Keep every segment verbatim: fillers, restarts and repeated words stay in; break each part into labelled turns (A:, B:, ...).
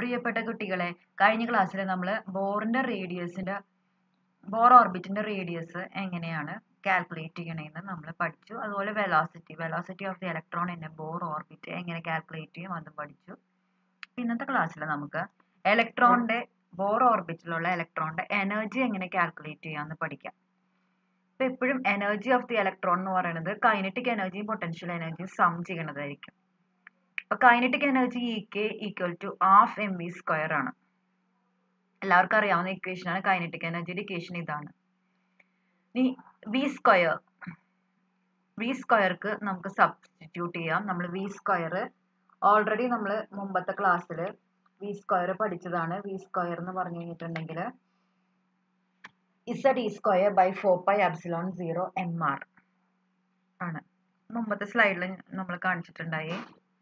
A: പ്രിയപ്പെട്ട കുട്ടികളെ, കഴിഞ്ഞ ക്ലാസ്സിൽ നമ്മൾ ബോറിന്റെ റേഡിയസിന്റെ ബോർ ഓർബിറ്റിന്റെ റേഡിയസ് എങ്ങനെയാണ് കാൽക്കുലേറ്റ് ചെയ്യണമെന്ന് നമ്മൾ പഠിച്ചു. അതുപോലെ velocity velocity of the electron in a Bohr orbit എങ്ങനെ കാൽക്കുലേറ്റ് ചെയ്യും അതും പഠിച്ചു. ഇന്നത്തെ ക്ലാസ്സിൽ നമുക്ക് ഇലക്ട്രോണിന്റെ ബോർ ഓർബിറ്റിലുള്ള ഇലക്ട്രോണിന്റെ എനർജി എങ്ങനെ കാൽക്കുലേറ്റ് ചെയ്യാമെന്ന് പഠിക്കാം. ഇപ്പൊ എപ്പോഴും എനർജി ഓഫ് ദി ഇലക്ട്രോൺ എന്ന് പറയുന്നത് കൈനറ്റിക് എനർജിയും പൊട്ടൻഷ്യൽ എനർജിയും സം ചെയ്യണതായിരിക്കും. അപ്പൊ kinetic energy E K equal to half M V square ആണ്. എല്ലാവർക്കും അറിയാവുന്ന ഇക്വേഷൻ ആണ്. കൈനറ്റിക് എനർജിയുടെ ഇക്വേഷൻ ഇതാണ്. ഇനി വി സ്ക്വയർ വി സ്ക്വയർക്ക് നമുക്ക് സബ്സ്റ്റിറ്റ്യൂട്ട് ചെയ്യാം. നമ്മൾ വി സ്ക്വയർ ഓൾറെഡി നമ്മൾ മുമ്പത്തെ ക്ലാസ്സിൽ വി സ്ക്വയർ പഠിച്ചതാണ്. വി സ്ക്വയർ എന്ന് പറഞ്ഞു കഴിഞ്ഞിട്ടുണ്ടെങ്കിൽ Z E square by four pi epsilon zero M R ആണ്. മുമ്പത്തെ സ്ലൈഡിൽ നമ്മൾ കാണിച്ചിട്ടുണ്ടായി.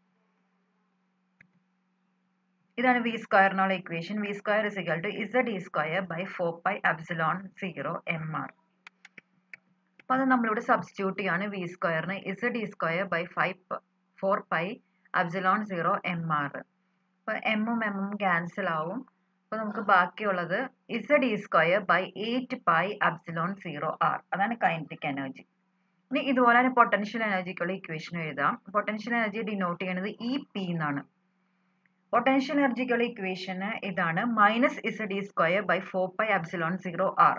A: ഇതാണ് വി സ്ക്വയറിനുള്ള equation. V square is equal to Z E square by four pi epsilon zero M R. അപ്പൊ അത് നമ്മളിവിടെ സബ്സ്റ്റിറ്റ്യൂട്ട് ചെയ്യാണ്. വി സ്ക്വയറിന് Z E square by five four pi epsilon zero M R. അപ്പൊ എമ്മും എമ്മും ക്യാൻസൽ ആവും. അപ്പൊ നമുക്ക് ബാക്കിയുള്ളത് Z E square by eight pi epsilon zero R. അതാണ് കൈനറ്റിക് എനർജി. ഇനി ഇതുപോലെ തന്നെ പൊട്ടൻഷ്യൽ എനർജിക്കുള്ള ഇക്വേഷൻ എഴുതാം. പൊട്ടൻഷ്യൽ എനർജി ഡിനോട്ട് ചെയ്യുന്നത് ഇ പി എന്നാണ്. പൊട്ടൻഷ്യൽ എനർജിക്കുള്ള ഇക്വേഷൻ ഇതാണ്. Minus Z E square by four pi epsilon zero R.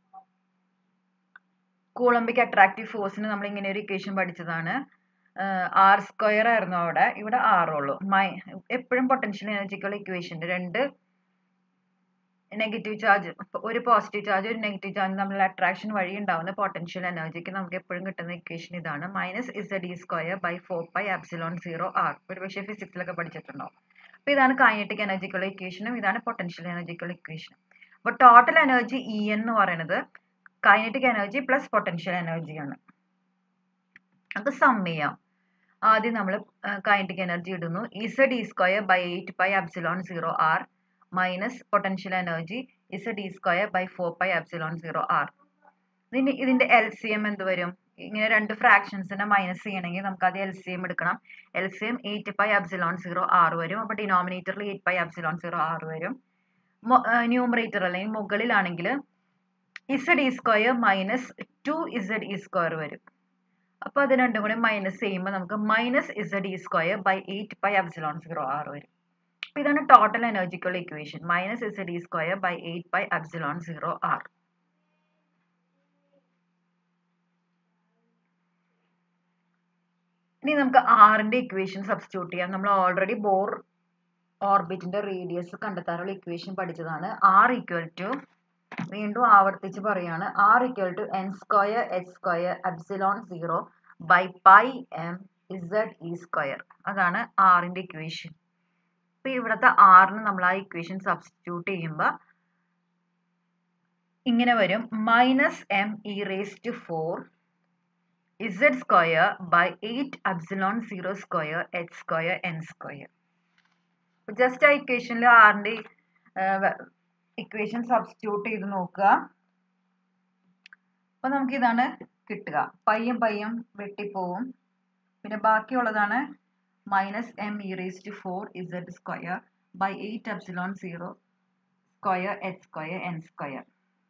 A: Coulombic attractive ഫോഴ്സിന് നമ്മൾ ഇങ്ങനെ ഒരു ഇക്വേഷൻ പഠിച്ചതാണ്. ആർ സ്ക്വയർ ആയിരുന്നു അവിടെ, ഇവിടെ ആർ ഉള്ളൂ. മൈ എപ്പോഴും പൊട്ടൻഷ്യൽ എനർജിക്കുള്ള ഇക്വേഷൻ രണ്ട് നെഗറ്റീവ് ചാർജ്, ഒരു പോസിറ്റീവ് ചാർജ് ഒരു നെഗറ്റീവ് ചാർജ് തമ്മിലുള്ള അട്രാക്ഷൻ വഴി ഉണ്ടാവുന്ന പൊട്ടൻഷ്യൽ എനർജിക്ക് നമുക്ക് എപ്പോഴും കിട്ടുന്ന ഇക്വേഷൻ ഇതാണ്. Minus Z E square by four pi epsilon zero R. ഒരു പക്ഷേ ഫിസിക്സിലൊക്കെ പഠിച്ചിട്ടുണ്ടാവും. അപ്പൊ ഇതാണ് കൈനറ്റിക് എനർജിക്കുള്ള ഇക്വേഷനും ഇതാണ് പൊട്ടൻഷ്യൽ എനർജിക്കുള്ള ഇക്വേഷനും. അപ്പൊ ടോട്ടൽ എനർജി ഇ എൻ എന്ന് പറയുന്നത് കൈനറ്റിക് എനർജി പ്ലസ് പൊട്ടൻഷ്യൽ എനർജിയാണ്. അത് സം ചെയ്യാം. ആദ്യം നമ്മൾ കൈനറ്റിക് എനർജി ഇടുന്നു. Z E square by eight pi epsilon zero R minus potential energy Z E square by four pi epsilon zero R. ഇതിന് ഇതിന്റെ എൽ സി എം എന്ത് വരും? ഇങ്ങനെ രണ്ട് ഫ്രാക്ഷൻസിനെ മൈനസ് ചെയ്യണമെങ്കിൽ നമുക്ക് അത് എൽ സി എം എടുക്കണം. L C M eight pi epsilon zero R വരും. അപ്പൊ ഡിനോമിനേറ്ററിൽ eight pi epsilon zero R വരും. ന്യൂമറേറ്റർ അല്ലെങ്കിൽ മുകളിലാണെങ്കിൽ Z E square minus two Z E square വരും. അപ്പൊ അത് രണ്ടും കൂടെ മൈനസ് ചെയ്യുമ്പോൾ നമുക്ക് minus Z E square by eight pi epsilon zero R വരും. അപ്പൊ ഇതാണ് ടോട്ടൽ എനർജിക്കുള്ള equation. Minus Z E square by eight pi epsilon zero R. ഇനി നമുക്ക് ആറിന്റെ ഇക്വേഷൻ സബ്സ്റ്റിറ്റ്യൂട്ട് ചെയ്യാം. നമ്മൾ ഓൾറെഡി ബോർ ഓർബിറ്റിന്റെ റേഡിയസ് കണ്ടെത്താനുള്ള ഇക്വേഷൻ പഠിച്ചതാണ്. ആർ ഈക്വൽ ടു, വീണ്ടും ആവർത്തിച്ച് പറയാണ്, R equal to N square H square epsilon zero by pi M Z E square. അതാണ് ആറിന്റെ ഇക്വേഷൻ. അപ്പൊ ഇവിടുത്തെ ആറിന് നമ്മൾ ആ ഇക്വേഷൻ സബ്സ്റ്റിറ്റ്യൂട്ട് ചെയ്യുമ്പോൾ ഇങ്ങനെ വരും. Minus M E raise to four Z square by eight epsilon zero square H square N square. Just ആ ഇക്വേഷനിൽ ആറിന്റെ ഇക്വേഷൻ സബ്സ്റ്റിറ്റ്യൂട്ട് ചെയ്ത് നോക്കുക. അപ്പൊ നമുക്ക് ഇതാണ് കിട്ടുക. പയ്യും പയ്യും വെട്ടിപ്പോവും. പിന്നെ ബാക്കിയുള്ളതാണ് minus M E raise to four Z square by eight epsilon zero square H square N square.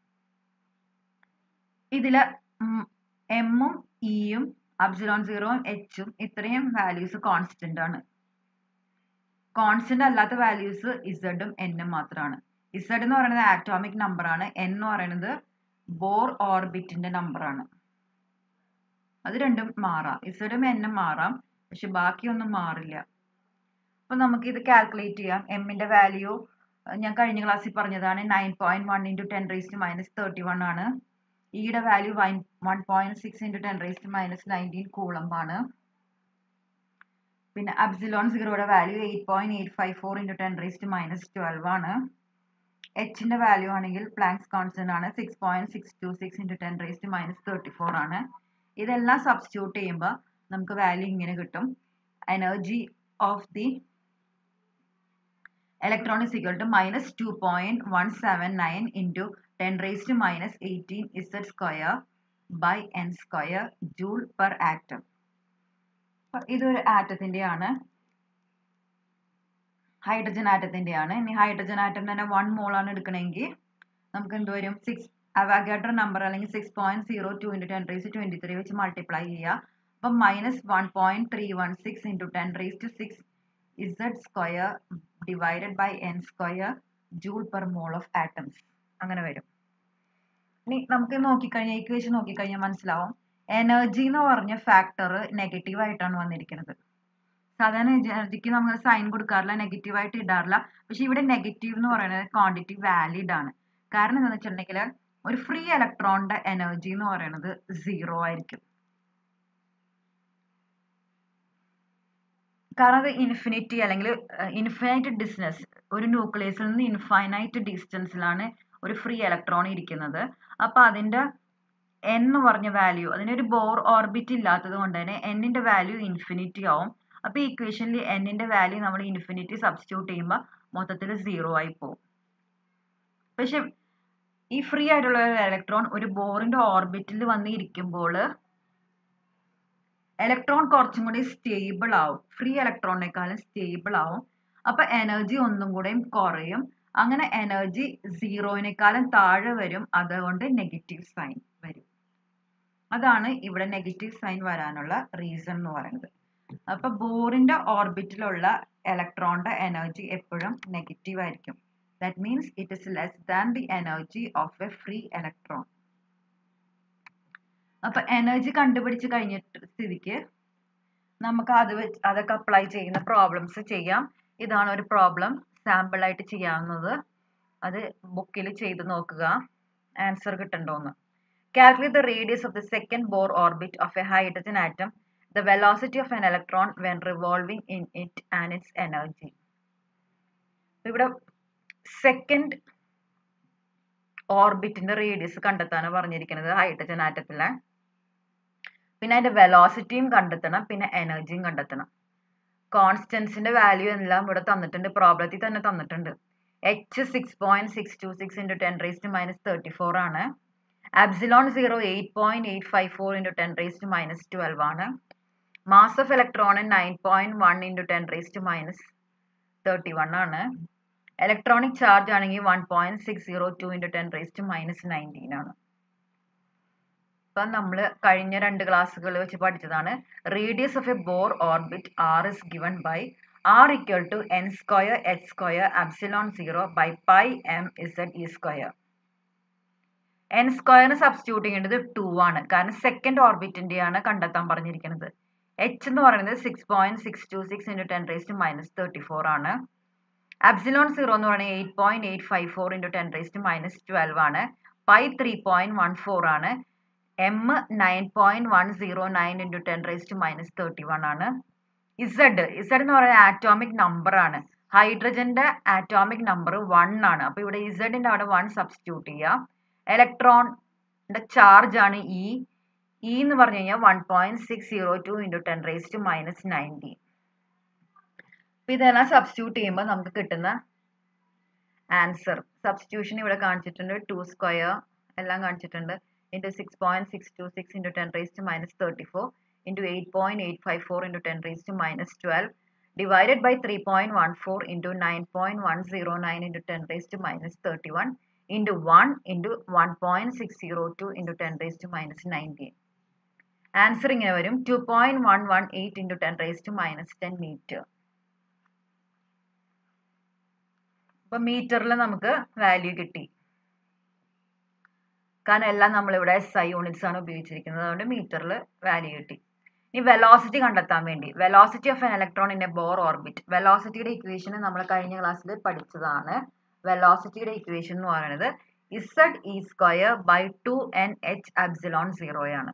A: ഇതില് എമ്മും ഇയും എപ്സിലോൺ സീറോയും എച്ചും ഇത്രയും വാല്യൂസ് കോൺസ്റ്റന്റ് ആണ്. കോൺസ്റ്റന്റ് അല്ലാത്ത വാല്യൂസ് ഇസഡും എന്നും മാത്രമാണ്. ഇസഡ് എന്ന് പറയുന്നത് ആറ്റോമിക് നമ്പർ ആണ്. എൻ എന്ന് പറയുന്നത് ബോർ ഓർബിറ്റിന്റെ നമ്പർ ആണ്. അത് രണ്ടും മാറാം. ഇസഡും എന്നും മാറാം, പക്ഷെ ബാക്കിയൊന്നും മാറില്ല. അപ്പൊ നമുക്ക് ഇത് കാൽക്കുലേറ്റ് ചെയ്യാം. എമ്മിന്റെ വാല്യൂ ഞാൻ കഴിഞ്ഞ ക്ലാസ്സിൽ പറഞ്ഞതാണ്. Nine point one into ten raise to minus thirty one ആണ്. ഇയുടെ value one point six into ten raise to minus nineteen coulomb ആണ്. പിന്നെ എപ്സിലോൺ സീറോയുടെ value eight point eight five four into ten raise to minus twelve ആണ്. എച്ചിന്റെ value ആണെങ്കിൽ Planck's constant ആണ്. Six point six two six into ten raise to minus thirty four ആണ്. ഇതെല്ലാം substitute ചെയ്യുമ്പോൾ നമുക്ക് വാല്യൂ ഇങ്ങനെ കിട്ടും. Energy of the electron is equal to minus two point one seven nine into ten raise to minus eighteen Z square by N square joule per atom. ഇതൊരു ആറ്റത്തിന്റെ ആണ്. Hydrogen ആറ്റത്തിൻ്റെയാണ്. ഇനി ഹൈഡ്രജൻ ആറ്റം തന്നെ one മോളാണ് എടുക്കണമെങ്കിൽ നമുക്ക് എന്ത് വരും, സിക്സ് അവഗാഡ്രോ നമ്പർ അല്ലെങ്കിൽ six point zero two into ten raise twenty three വെച്ച് മൾട്ടിപ്ലൈ ചെയ്യുക. അപ്പം minus one point three one six into ten raise to six Z square divided by N square joule per mole of atoms അങ്ങനെ വരും. ഇനി നമുക്ക് നോക്കിക്കഴിഞ്ഞാൽ equation നോക്കിക്കഴിഞ്ഞാൽ മനസ്സിലാവും എനർജി എന്ന് പറഞ്ഞ ഫാക്ടർ നെഗറ്റീവ് ആയിട്ടാണ് വന്നിരിക്കുന്നത്. സാധാരണ എനർജിക്ക് നമ്മൾ സൈൻ കൊടുക്കാറില്ല, നെഗറ്റീവ് ആയിട്ട് ഇടാറില്ല. പക്ഷെ ഇവിടെ നെഗറ്റീവ് എന്ന് പറയുന്നത് ക്വാണ്ടിറ്റി വാലിഡ് ആണ്. കാരണം എന്താണെന്ന് വെച്ചിട്ടുണ്ടെങ്കിൽ ഒരു ഫ്രീ ഇലക്ട്രോണിന്റെ എനർജി എന്ന് പറയുന്നത് സീറോ ആയിരിക്കും. കാരണം അത് ഇൻഫിനിറ്റി അല്ലെങ്കിൽ ഇൻഫിനൈറ്റ് ഡിസ്റ്റൻസ്, ഒരു ന്യൂക്ലിയസിൽ നിന്ന് ഇൻഫൈനൈറ്റ് ഡിസ്റ്റൻസിലാണ് ഒരു ഫ്രീ ഇലക്ട്രോൺ ഇരിക്കുന്നത്. അപ്പൊ അതിന്റെ എൻ എന്ന് പറഞ്ഞ വാല്യൂ, അതിനൊരു ബോർ ഓർബിറ്റ് ഇല്ലാത്തത് കൊണ്ട് തന്നെ എന്നിന്റെ വാല്യൂ ഇൻഫിനിറ്റി ആവും. അപ്പൊ ഈ ഇക്വേഷനിൽ എന്നിന്റെ വാല്യൂ നമ്മൾ ഇൻഫിനിറ്റി സബ്സ്റ്റിറ്റ്യൂട്ട് ചെയ്യുമ്പോൾ മൊത്തത്തിൽ സീറോ ആയി പോകും. പക്ഷെ ഈ ഫ്രീ ആയിട്ടുള്ള ഇലക്ട്രോൺ ഒരു ബോറിന്റെ ഓർബിറ്റിൽ വന്ന് ഇരിക്കുമ്പോൾ ഇലക്ട്രോൺ കുറച്ചും കൂടി സ്റ്റേബിൾ ആവും, ഫ്രീ ഇലക്ട്രോണിനേക്കാളും സ്റ്റേബിൾ ആവും. അപ്പൊ എനർജി ഒന്നും കൂടെയും കുറയും. അങ്ങനെ എനർജി സീറോയിനേക്കാളും താഴെ വരും. അതുകൊണ്ട് നെഗറ്റീവ് സൈൻ വരും. അതാണ് ഇവിടെ നെഗറ്റീവ് സൈൻ വരാനുള്ള റീസൺ എന്ന് പറയുന്നത്. അപ്പൊ ബോറിന്റെ ഓർബിറ്റിലുള്ള ഇലക്ട്രോണിന്റെ എനർജി എപ്പോഴും നെഗറ്റീവ് ആയിരിക്കും. That means it is less than the energy of a free electron. അപ്പൊ എനർജി കണ്ടുപിടിച്ച് കഴിഞ്ഞിട്ട് സ്ഥിതിക്ക് നമുക്ക് അത് വെച്ച് അതൊക്കെ അപ്ലൈ ചെയ്യുന്ന പ്രോബ്ലംസ് ചെയ്യാം. ഇതാണ് ഒരു പ്രോബ്ലം സാമ്പിൾ ആയിട്ട് ചെയ്യാവുന്നത്. അത് ബുക്കിൽ ചെയ്ത് നോക്കുക, ആൻസർ കിട്ടണ്ടോന്ന്. Calculate the radius of the second Bohr orbit of a hydrogen atom, the velocity of an electron when revolving in it and its energy. ഇവിടെ സെക്കൻഡ് ഓർബിറ്റിന്റെ റേഡിയസ് കണ്ടെത്താനാണ് പറഞ്ഞിരിക്കുന്നത് ഹൈഡ്രജൻ ആറ്റത്തിലെ. പിന്നെ അതിന്റെ വെലോസിറ്റിയും കണ്ടെത്തണം, പിന്നെ എനർജിയും കണ്ടെത്തണം. കോൺസ്റ്റൻസിന്റെ വാല്യൂ എല്ലാം ഇവിടെ തന്നിട്ടുണ്ട്, പ്രോബ്ലത്തിൽ തന്നെ തന്നിട്ടുണ്ട്. H six point six two six into ten raise to minus thirty four ആണ്. Epsilon zero eight point eight five four into ten raised to minus twelve ആണ്. Mass of electron nine point one into ten raised to minus thirty-one ആണ്. Electronic charge ആണെങ്കിൽ one point six zero two into ten raised to minus nineteen ആണ്. ഇപ്പം നമ്മൾ കഴിഞ്ഞ രണ്ട് ക്ലാസ്സുകൾ വെച്ച് പഠിച്ചതാണ്. Radius of a Bohr orbit R is given by R equal to n square h square epsilon zero by pi m z e square. N സ്ക്വയറിന് substitute ചെയ്യേണ്ടത് ടു ആണ്, കാരണം സെക്കൻഡ് ഓർബിറ്റിന്റെയാണ് കണ്ടെത്താൻ പറഞ്ഞിരിക്കുന്നത്. എച്ച് എന്ന് പറയുന്നത് six point six two six into ten raise to minus thirty four ആണ്. അബ്സിലോൺ സീറോ എന്ന് പറയുന്നത് eight point eight five four into ten raise to minus twelve ആണ്. Pi three point one four ആണ്. M nine point one zero nine into ten raise to minus thirty one ആണ്. Z Z എന്ന് പറയുന്നത് atomic number ആണ്. ഹൈഡ്രജന്റെ atomic number one ആണ്. അപ്പൊ ഇവിടെ ഇസഡിന്റെ അവിടെ വൺ സബ്സ്റ്റിറ്റ്യൂട്ട് ചെയ്യാം. ഇലക്ട്രോണിന്റെ ചാർജ് ആണ് ഇ. ഇ എന്ന് പറഞ്ഞു കഴിഞ്ഞാൽ one point six zero two into ten raise to minus nineteen. അപ്പൊ ഇതെല്ലാം സബ്സ്റ്റിറ്റ്യൂട്ട് ചെയ്യുമ്പോൾ നമുക്ക് കിട്ടുന്ന ആൻസർ സബ്സ്റ്റിറ്റ്യൂഷൻ ഇവിടെ കാണിച്ചിട്ടുണ്ട്. ടു സ്ക്വയർ എല്ലാം കാണിച്ചിട്ടുണ്ട്. Into six point six two six into ten raise to minus thirty four into eight point eight five four into ten raise to minus twelve divided by three point one four into nine point one zero nine into ten raise to minus thirty one into one into one point six zero two into ten raised to minus nineteen. Answer ഇങ്ങനെ വരും two point one one eight into ten raised to minus ten meter. അപ്പോൾ മീറ്ററിൽ നമുക്ക് value കിട്ടി, കാരണം എല്ലാം നമ്മളിവിടെ S I units ആണ് ഉപയോഗിച്ചിരിക്കുന്നത്. അതുകൊണ്ട് മീറ്ററിൽ വാല്യൂ കിട്ടി. ഇനി വെലോസിറ്റി കണ്ടെത്താൻ വേണ്ടി, velocity of an electron in a Bohr orbit. വെലോസിറ്റിയുടെ ഇക്വേഷൻ നമ്മൾ കഴിഞ്ഞ ക്ലാസ്സിൽ പഠിച്ചതാണ്. വെലോസിറ്റിയുടെ ഇക്വേഷൻ എന്ന് പറയുന്നത് Z E square by two N H epsilon zero ആണ്.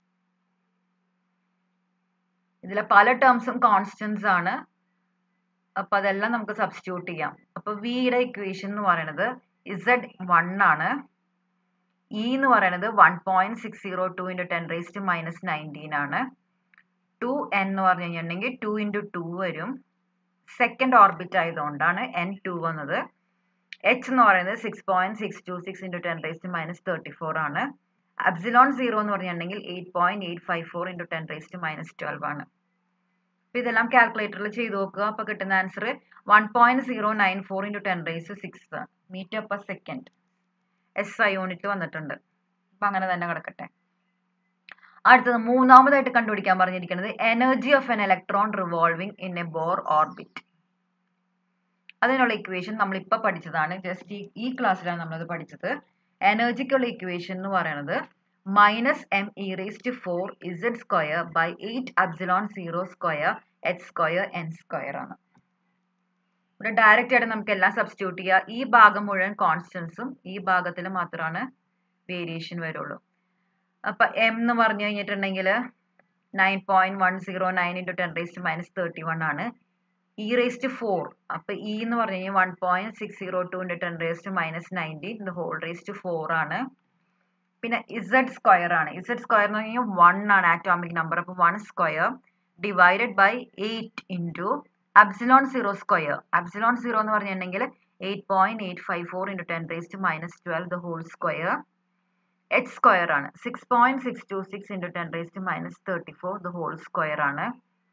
A: ഇതിലെ പല ടേംസും കോൺസ്റ്റൻസ് ആണ്. അപ്പൊ അതെല്ലാം നമുക്ക് സബ്സ്റ്റിറ്റ്യൂട്ട് ചെയ്യാം. അപ്പൊ വിയുടെ ഇക്വേഷൻ എന്ന് പറയുന്നത് ഇസഡ് വൺ ആണ്. ഇ എന്ന് പറയുന്നത് one point six zero two into ten raise to minus nineteen ആണ്. ടു എൻ എന്ന് പറഞ്ഞു കഴിഞ്ഞിട്ടുണ്ടെങ്കിൽ ടു ഇൻറ്റു ടു വരും. സെക്കൻഡ് ഓർബിറ്റ് ആയതുകൊണ്ടാണ് എൻ ടു വന്നത്. എച്ച് എന്ന് പറയുന്നത് six point six two six into ten raise to minus thirty four ആണ്. അബ്സിലോൺ സീറോ എന്ന് പറഞ്ഞിട്ടുണ്ടെങ്കിൽ eight point eight five four into ten raise to minus twelve ആണ്. അപ്പൊ ഇതെല്ലാം കാൽക്കുലേറ്ററിൽ ചെയ്ത് നോക്കുക. അപ്പൊ കിട്ടുന്ന answer one point zero nine four into ten raise six metre per second S I unit വന്നിട്ടുണ്ട്. അപ്പൊ അങ്ങനെ തന്നെ കിടക്കട്ടെ. അടുത്തത് മൂന്നാമതായിട്ട് കണ്ടുപിടിക്കാൻ പറഞ്ഞിരിക്കുന്നത് energy of an electron revolving in a Bohr orbit. അതിനുള്ള ഇക്വേഷൻ നമ്മൾ ഇപ്പൊ പഠിച്ചതാണ്. ജസ്റ്റ് ഈ ക്ലാസ്സിലാണ് നമ്മളത് പഠിച്ചത്. എനർജിക്കുള്ള ഇക്വേഷൻ എന്ന് പറയുന്നത് minus M E raise to four Z square by eight epsilon zero square H square N square ആണ്. ഇവിടെ ഡയറക്റ്റ് ആയിട്ട് നമുക്ക് എല്ലാം സബ്സ്റ്റിറ്റ്യൂട്ട് ചെയ്യുക. ഈ ഭാഗം മുഴുവൻ കോൺസ്റ്റൻസും ഈ ഭാഗത്തിൽ മാത്രമാണ് വേരിയേഷൻ വരുള്ളൂ. അപ്പൊ എം എന്ന് പറഞ്ഞു കഴിഞ്ഞിട്ടുണ്ടെങ്കിൽ nine point one zero nine into ten raised minus thirty one ആണ്. ഇ റേസ്റ്റ് ഫോർ അപ്പൊ ഇ എന്ന് പറഞ്ഞു കഴിഞ്ഞാൽ one point six zero two into ten raised minus nineteen ഇത് ഹോൾ റേസ്റ്റ് ഫോർ ആണ്. പിന്നെ ഇസഡ് സ്ക്വയർ ആണ്. ഇസഡ് സ്ക്വയർ എന്ന് പറഞ്ഞു കഴിഞ്ഞാൽ വൺ ആണ് ആറ്റോമിക് നമ്പർ. അപ്പൊ one square divided by eight into epsilon zero square. Epsilon zero എന്ന് പറഞ്ഞിട്ടുണ്ടെങ്കിൽ eight point eight five four into ten raised minus twelve the whole square. H square ആണ് six point six two six into ten raised minus thirty four the whole square ആണ്.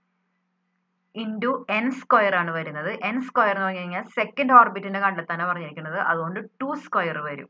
A: Into N square ആണ് വരുന്നത്. N square എന്ന് പറഞ്ഞു കഴിഞ്ഞാൽ second ഓർബിറ്റിന്റെ കണ്ടെത്താനാണ് പറഞ്ഞിരിക്കുന്നത്. അതുകൊണ്ട് ടു സ്ക്വയർ വരും.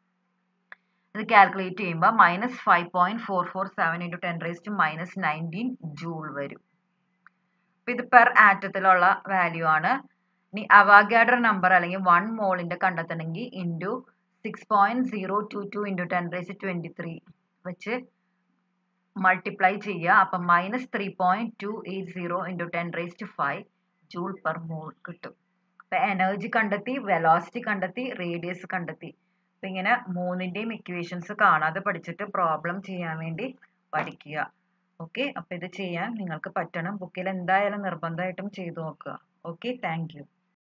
A: ഇത് കാൽക്കുലേറ്റ് ചെയ്യുമ്പോൾ minus five point four four seven into ten raised minus nineteen joule വരും. അപ്പൊ ഇത് പെർ ആറ്റത്തിലുള്ള വാല്യൂ ആണ്. ഇനി അവഗാഡ്രോ നമ്പർ അല്ലെങ്കിൽ വൺ മോളിന്റെ കണ്ടെത്തണമെങ്കിൽ into six point zero two two into ten raised twenty three വെച്ച് മൾട്ടിപ്ലൈ ചെയ്യുക. അപ്പം minus three point two eight zero into ten raised five joule per mole കിട്ടും. അപ്പൊ എനർജി കണ്ടെത്തി, വെലോസിറ്റി കണ്ടെത്തി, റേഡിയസ് കണ്ടെത്തി. അപ്പൊ ഇങ്ങനെ മൂന്നിന്റെയും ഇക്വേഷൻസ് കാണാതെ പഠിച്ചിട്ട് പ്രോബ്ലം ചെയ്യാൻ വേണ്ടി പഠിക്കുക. ഓക്കെ, അപ്പൊ ഇത് ചെയ്യാൻ നിങ്ങൾക്ക് പറ്റണം. ബുക്കിൽ എന്തായാലും നിർബന്ധമായിട്ടും ചെയ്തു നോക്കുക. Okay, thank U.